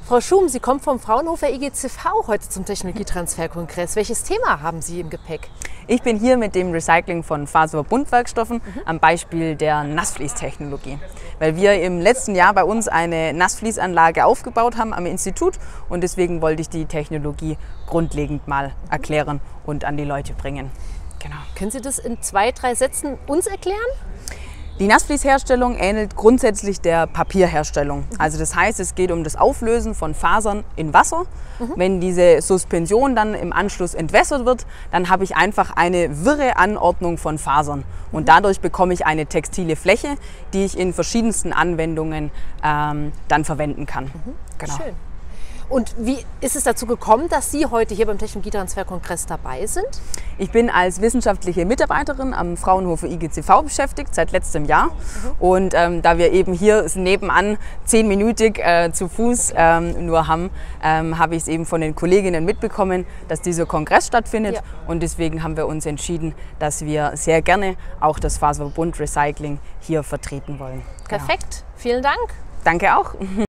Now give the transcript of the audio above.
Frau Schum, Sie kommen vom Fraunhofer IGCV heute zum Technologietransferkongress. Welches Thema haben Sie im Gepäck? Ich bin hier mit dem Recycling von Faserverbundwerkstoffen am Beispiel der Nassfließtechnologie. Weil wir im letzten Jahr bei uns eine Nassfließanlage aufgebaut haben am Institut und deswegen wollte ich die Technologie grundlegend mal erklären und an die Leute bringen. Genau. Können Sie das in 2, 3 Sätzen uns erklären? Die Nassfließherstellung ähnelt grundsätzlich der Papierherstellung. Also das heißt, es geht um das Auflösen von Fasern in Wasser. Wenn diese Suspension dann im Anschluss entwässert wird, dann habe ich einfach eine wirre Anordnung von Fasern. Und dadurch bekomme ich eine textile Fläche, die ich in verschiedensten Anwendungen dann verwenden kann. Genau. Schön. Und wie ist es dazu gekommen, dass Sie heute hier beim Technologietransferkongress dabei sind? Ich bin als wissenschaftliche Mitarbeiterin am Fraunhofer IGCV beschäftigt, seit letztem Jahr. Und da wir eben hier nebenan 10-minütig zu Fuß nur haben, habe ich es eben von den Kolleginnen mitbekommen, dass dieser Kongress stattfindet. Ja. Und deswegen haben wir uns entschieden, dass wir sehr gerne auch das Faserverbundrecycling hier vertreten wollen. Perfekt, vielen Dank. Danke auch.